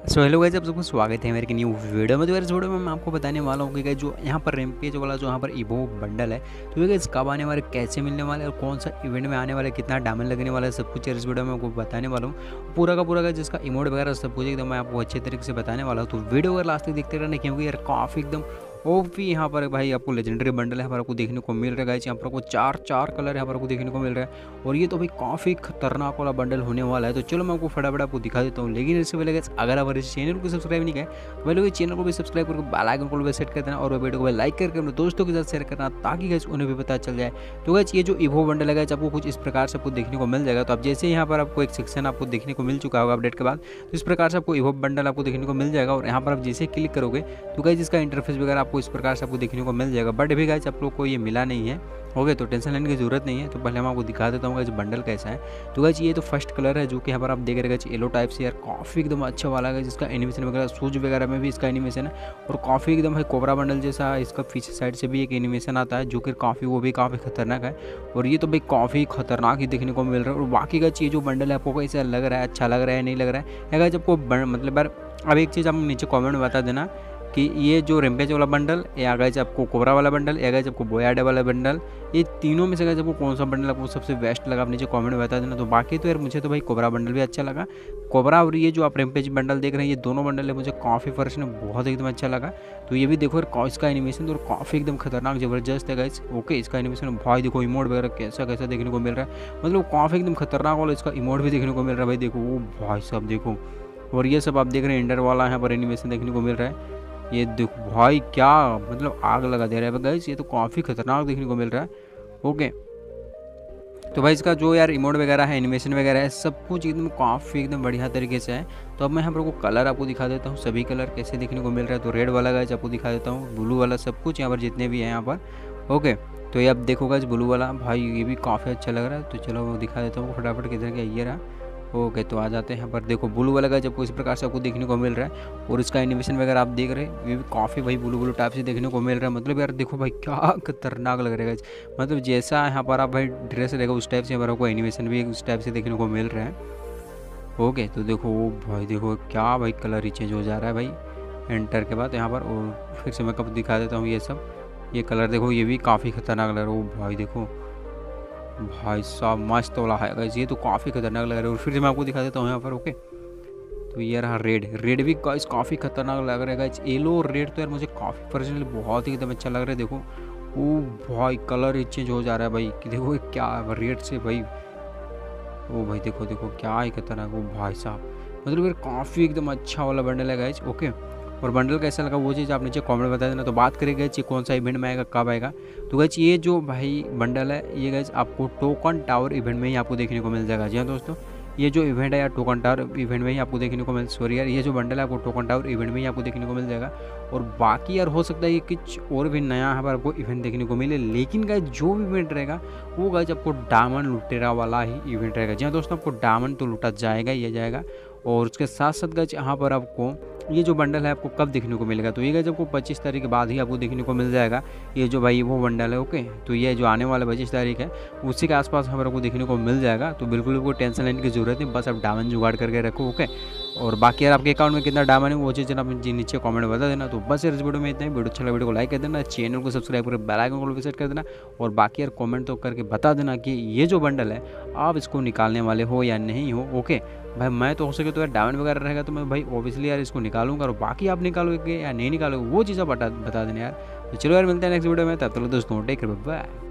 So hello guys, आप सबको स्वागत है मेरे की न्यू वीडियो में। तो यार इस वीडियो में मैं आपको बताने वाला हूँ कि गाइस जो यहाँ पर रैम्पेज वाला जो यहाँ पर इवो बंडल है, तो ये गाइस कब आने वाले, कैसे मिलने वाले और कौन सा इवेंट में आने वाला है, कितना डायमंड लगने वाला है, सब कुछ यार इस वीडियो में आपको बताने वाला हूँ। पूरा का पूरा गाइस जिसका इमोट वगैरह सब कुछ एकदम मैं आपको अच्छे तरीके से बताने वाला हूँ। तो वीडियो अगर लास्ट तक देखते रहना, क्योंकि यार काफ़ी एकदम ओपी यहाँ पर भाई आपको लेजेंडरी बंडल यहाँ पर आपको देखने को मिल रहा है गाइस। यहाँ पर आपको चार कलर यहाँ पर आपको देखने को मिल रहा है और ये तो भाई काफ़ी खतरनाक वाला बंडल होने वाला है। तो चलो मैं आपको फटाफट आपको दिखा देता हूँ, लेकिन इससे पहले गाइस अगर आप इस चैनल को सब्सक्राइब नहीं किया तो पहले वो चैनल को भी सब्सक्राइब करके बेल आइकन को भी सेट कर देना और वो वीडियो को लाइक करके अपने दोस्तों के साथ शेयर करना, ताकि गाइस उन्हें भी पता चल जाए। तो गाइस ये जो इवो बंडल है गाइस आपको कुछ इस प्रकार से आपको देखने को मिल जाएगा। तो आप जैसे यहाँ पर आपको एक सेक्शन आपको देखने को मिल चुका होगा अपडेट के बाद, तो इस प्रकार से आपको इवो बंडल आपको देखने को मिल जाएगा और यहाँ पर आप जैसे क्लिक करोगे तो गाइस इसका इंटरफेस वगैरह आपको इस प्रकार से आपको देखने को मिल जाएगा। बट अभी गाइस आप लोग को ये मिला नहीं है, हो गए तो टेंशन लेने की जरूरत नहीं है। तो पहले मैं आपको दिखा देता हूँ गाइस बंडल कैसा है। तो गाइस ये तो फर्स्ट कलर है जो कि यहाँ पर आप देख रहे हैं येलो टाइप से, यार काफ़ी एकदम अच्छा वाला है जिसका एनिमेशन वगैरह शूज वगैरह में भी इसका एनिमेशन है और काफ़ी एकदम है कोबरा बंडल जैसा। इसका पीछे साइड से भी एक एनिमेशन आता है जो कि काफ़ी वो भी काफ़ी खतरनाक है और ये तो भाई काफ़ी खतरनाक ही देखने को मिल रहा है। और बाकी का चीज़ जो बंडल है आपको कैसा लग रहा है, अच्छा लग रहा है नहीं लग रहा है या गाइस आपको मतलब यार अब एक चीज़ आप नीचे कॉमेंट में बता देना कि ये जो रेम्पेज वाला बंडल या गाइस आपको कोबरा वाला बंडल या गाइस आपको बोयाडे वाला बंडल, ये तीनों में से गाइस आपको कौन सा बंडल आपको सबसे बेस्ट लगा, आप नीचे कमेंट में बता देना। तो बाकी तो यार मुझे तो भाई कोबरा बंडल भी अच्छा लगा। कोबरा और ये जो आप रेम्पेज बंडल देख रहे हैं, ये दोनों बंडल है मुझे काफ़ी पर्सन बहुत एकदम अच्छा लगा। तो ये भी देखो यार इसका एनिमेशन तो काफ़ी एकदम खतरनाक ज़बरदस्त है गाइस। ओके, इसका एनिमेशन भाई देखो, इमोट वगैरह कैसा कैसा देखने को मिल रहा है, मतलब काफ़ी एकदम खतरनाक वाला इसका इमोट भी देखने को मिल रहा है भाई। देखो वो भाई साहब देखो, और ये सब आप देख रहे हैं इंडर वाला यहाँ पर एनिमेशन देखने को मिल रहा है। ये देखो भाई क्या मतलब आग लगा दे रहा है गाइस, ये तो काफ़ी खतरनाक देखने को मिल रहा है। ओके, तो भाई इसका जो यार इमोट वगैरह है, एनिमेशन वगैरह है, सब कुछ एकदम काफ़ी एकदम बढ़िया तरीके से है। तो अब मैं यहाँ पर को कलर आपको दिखा देता हूँ, सभी कलर कैसे देखने को मिल रहा है। तो रेड वाला गाइस आपको दिखा देता हूँ, ब्लू वाला, सब कुछ यहाँ पर जितने भी हैं यहाँ पर। ओके, तो ये अब देखो गाइस ब्लू वाला भाई ये भी काफ़ी अच्छा लग रहा है। तो चलो वो दिखा देता हूँ फटाफट, किधर गया ये रहा। ओके, तो आ जाते हैं यहाँ पर। देखो ब्लू वाला गाइस आपको इस प्रकार से आपको देखने को मिल रहा है और इसका एनिमेशन वगैरह आप देख रहे हैं, ये भी काफ़ी भाई ब्लू टाइप से देखने को मिल रहा है। मतलब यार देखो भाई क्या खतरनाक लग रहा है गाइस, मतलब जैसा यहाँ पर आप भाई ड्रेस रहेगा उस टाइप से यहाँ पर आपको एनिमेशन भी उस टाइप से देखने को मिल रहा है। ओके, तो देखो वो भाई देखो क्या भाई कलर ही चेंज हो जा रहा है भाई एंटर के बाद यहाँ पर। और फिर से मैं कब दिखा देता हूँ ये सब, ये कलर देखो ये भी काफ़ी खतरनाक लग रहा है। वो भाई देखो भाई साहब मस्त वाला है गाइस, ये तो काफ़ी खतरनाक लग रहा है। और फिर से मैं आपको दिखा देता हूँ यहाँ पर। ओके, तो ये रहा रेड भी गाइस काफ़ी खतरनाक लग रहा है गाइस। येलो और रेड तो यार मुझे काफ़ी पर्सनली बहुत ही एकदम अच्छा लग रहा है। देखो ओ भाई कलर ही चेंज हो जा रहा है भाई कि देखो ये क्या रेड से भाई, ओ भाई देखो देखो क्या ही खतरनाक। वो भाई साहब मतलब यार काफ़ी एकदम अच्छा वाला बंडल है गाइस। ओके, और बंडल कैसा लगा वो चीज़ आप नीचे कमेंट बता देना। तो बात करें गाइस ये कौन सा इवेंट में आएगा, कब आएगा, तो गाइस ये जो भाई बंडल है ये गाइस आपको टोकन टावर इवेंट में ही आपको देखने को मिल जाएगा। जी हाँ दोस्तों, ये जो इवेंट है यार टोकन टावर इवेंट में ही आपको देखने को मिल सॉरी यार ये जो बंडल है आपको टोकन टावर इवेंट में ही आपको देखने को मिल जाएगा। और बाकी यार हो सकता है ये कुछ और भी नया यहाँ पर आपको इवेंट देखने को मिले, लेकिन गाइस जो भी इवेंट रहेगा वो गाइस आपको डायमंड लुटेरा वाला ही इवेंट रहेगा। जी हाँ दोस्तों, आपको डायमंड तो लूटा जाएगा ही जाएगा। और उसके साथ साथ गाइस यहाँ पर आपको ये जो बंडल है आपको कब देखने को मिलेगा, तो ये गाइस आपको 25 तारीख के बाद ही आपको देखने को मिल जाएगा। ये जो भाई वो बंडल है। ओके, तो ये जो आने वाला 25 तारीख है उसी के आसपास यहाँ पर आपको देखने को मिल जाएगा। तो बिल्कुल आपको टेंशन लेने की जरूरत नहीं, बस आप डायमंड जुगाड़ करके रखो। ओके, और बाकी यार आपके अकाउंट में कितना डायमंड है वो चीज़ आप नीचे कमेंट में बता देना। तो बस यार इस वीडियो में इतना ही। वीडियो अच्छा लगा वीडियो को लाइक कर देना, चैनल को सब्सक्राइब करके बेल आइकन को विजिट कर देना। और बाकी यार कमेंट तो करके बता देना कि ये जो बंडल है आप इसको निकालने वाले हो या नहीं हो। ओके भाई, मैं तो हो सके तो यार डायमंड वगैरह रहेगा तो मैं भाई ऑब्वियसली यार इसको निकालूंगा, और बाकी आप निकालोगे या नहीं निकालोगे वो चीज़ आप बता देना यार। तो चलो यार मिलते हैं नेक्स्ट वीडियो में, तब तक दोस्तों टेक केयर, बाय।